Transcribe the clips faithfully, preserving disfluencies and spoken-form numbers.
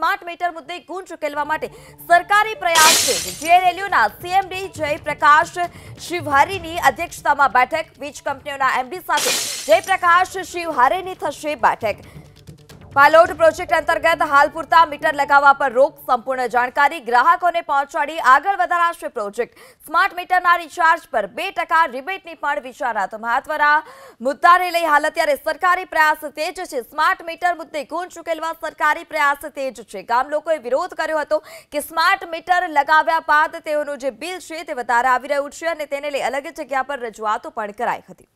Smart meter મુદ્દે ગુંજ ઉકેલવા માટે સરકારી પ્રયાસ છે। જીએનએલયુના સીએમડી જયપ્રકાશ શિવહરેની અધ્યક્ષતામાં બેઠક, વીજ કંપનીઓના એમડી સાથે જયપ્રકાશ શિવહરેની થશે બેઠક। પાયલોટ પ્રોજેક્ટ અંતર્ગત હાલ પૂરતા મીટર લગાવવા પર રોક, સંપૂર્ણ જાણકારી ગ્રાહકોને પહોંચાડી આગળ વધારાશે પ્રોજેક્ટ। સ્માર્ટ મીટરના રિચાર્જ પર બે ટકા રિબેટની પણ વિચારણા। તો મહત્વના મુદ્દાને લઈ હાલ અત્યારે સરકારી પ્રયાસ તેજ છે। સ્માર્ટ મીટર મુદ્દે ગુંજ ઉકેલવા સરકારી પ્રયાસ તેજ છે। ગામ લોકોએ વિરોધ કર્યો હતો કે સ્માર્ટ મીટર લગાવ્યા બાદ તેઓનું જે બિલ છે તે વધારે આવી રહ્યું છે અને તેને લઈ અલગ જગ્યા પર રજૂઆતો પણ કરાઈ હતી।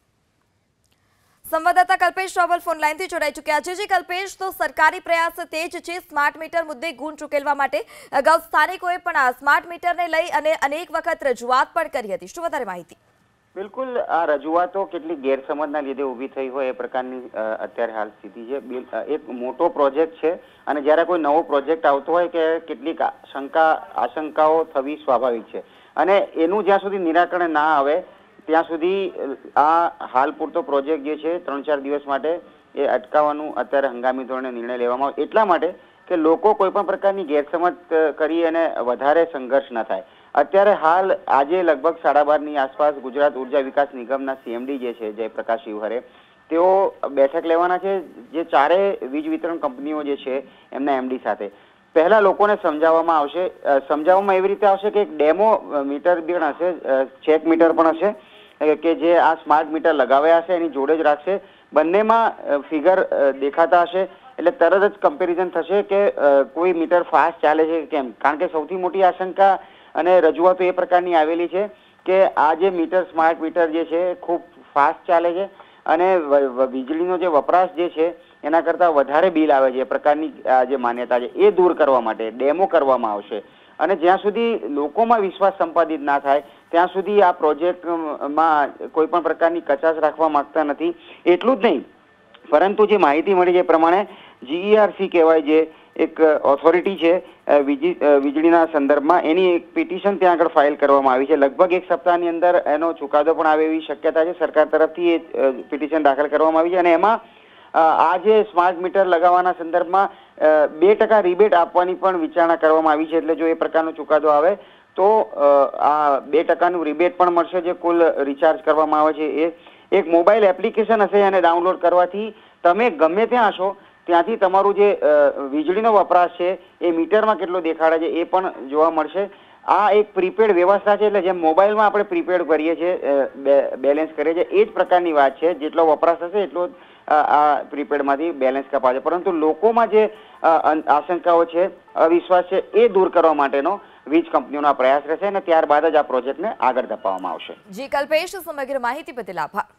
સંવાદદાતા કલ્પેશ રાવલ ફોન લાઈનથી જોડાઈ ચૂક્યા છે। જી કલ્પેશ, તો સરકારી પ્રયાસ તેજ છે સ્માર્ટ મીટર મુદ્દે ગુંજ ઉકેલવા માટે। અગાઉ સ્થાનિકોએ પણ આ સ્માર્ટ મીટરને લઈ અને અનેક વખત રજૂઆત પણ કરી હતી, શું વધારે માહિતી? બિલકુલ, આ રજૂઆતો કેટલી ગેરસમજના લીધે ઊભી થઈ હોય એ પ્રકારની અત્યારે હાલ સ્થિતિ છે। એક મોટો પ્રોજેક્ટ છે અને જ્યારે કોઈ નવો પ્રોજેક્ટ આવતો હોય કે કેટલીક શંકા આશંકાઓ થવી સ્વાભાવિક છે અને એનું જ્યાં સુધી નિરાકરણ ના આવે ત્યાં સુધી આ હાલ પૂરતો પ્રોજેક્ટ જે છે ત્રણ ચાર દિવસ માટે એ અટકાવવાનું અત્યારે હંગામી ધોરણે નિર્ણય લેવામાં આવે, એટલા માટે કે લોકો કોઈ પણ પ્રકારની ગેરસમજ કરી અને વધારે સંઘર્ષ ન થાય। અત્યારે હાલ આજે લગભગ સાડા બારની આસપાસ ગુજરાત ઉર્જા વિકાસ નિગમના સીએમડી જે છે જયપ્રકાશ શિવહરે, તેઓ બેઠક લેવાના છે જે ચારે વીજ વિતરણ કંપનીઓ જે છે એમના એમડી સાથે। પહેલા લોકોને સમજાવવામાં આવશે, સમજાવવામાં એવી રીતે આવશે કે એક ડેમો મીટર પણ હશે, ચેક મીટર પણ હશે કે જે આ સ્માર્ટ મીટર લગાવ્યા હશે એની જોડે જ રાખશે। બંનેમાં ફિગર દેખાતા હશે એટલે તરત જ કમ્પેરિઝન થશે કે કોઈ મીટર ફાસ્ટ ચાલે છે કેમ, કારણ કે સૌથી મોટી આશંકા અને રજૂઆતો એ પ્રકારની આવેલી છે કે આ જે મીટર સ્માર્ટ મીટર જે છે ખૂબ ફાસ્ટ ચાલે છે અને વીજળીનો જે વપરાશ જે છે એના કરતાં વધારે બિલ આવે છે, એ પ્રકારની જે માન્યતા છે એ દૂર કરવા માટે ડેમો કરવામાં આવશે। અને જ્યાં સુધી લોકોમાં વિશ્વાસ સંપાદિત ના થાય ત્યાં સુધી આ પ્રોજેક્ટમાં કોઈ પણ પ્રકારની કચાશ રાખવા માંગતા નથી। એટલું જ નહીં, પરંતુ જે માહિતી મળી છે એ પ્રમાણે જીઈઆરસી કહેવાય જે એક ઓથોરિટી છે વીજળીના સંદર્ભમાં, એની એક પિટિશન ત્યાં આગળ ફાઇલ કરવામાં આવી છે। લગભગ એક સપ્તાહની અંદર એનો ચુકાદો પણ આવે એવી શક્યતા છે। સરકાર તરફથી એ પિટિશન દાખલ કરવામાં આવી છે અને એમાં આ જે સ્માર્ટ મીટર લગાવવાના સંદર્ભમાં બે ટકા રિબેટ આપવાની પણ વિચારણા કરવામાં આવી છે। એટલે જો એ પ્રકારનો ચુકાદો આવે તો આ બે ટકાનું રિબેટ પણ મળશે જે કુલ રિચાર્જ કરવામાં આવે છે એ। એક મોબાઈલ એપ્લિકેશન હશે અને ડાઉનલોડ કરવાથી તમે ગમે ત્યાં હશો ત્યાંથી તમારું જે વીજળીનો વપરાશ છે એ મીટરમાં કેટલો દેખાડે છે એ પણ જોવા મળશે। આ એક પ્રીપેડ વ્યવસ્થા છે, એટલે જેમ મોબાઈલમાં આપણે પ્રીપેડ કરીએ છીએ, બેલેન્સ કરીએ છીએ, એ જ પ્રકારની વાત છે। જેટલો વપરાશ હશે એટલો જ આ પ્રીપેડમાંથી બેલેન્સ કપાશે, પરંતુ લોકોમાં જે આશંકાઓ છે, અવિશ્વાસ છે, એ દૂર કરવા માટેનો વીજ કંપનીઓનો પ્રયાસ રહેશે અને ત્યારબાદ જ આ પ્રોજેક્ટને આગળ ધપાવવામાં આવશે। જી કલ્પેશ, સમગ્ર માહિતી બદલ આભાર।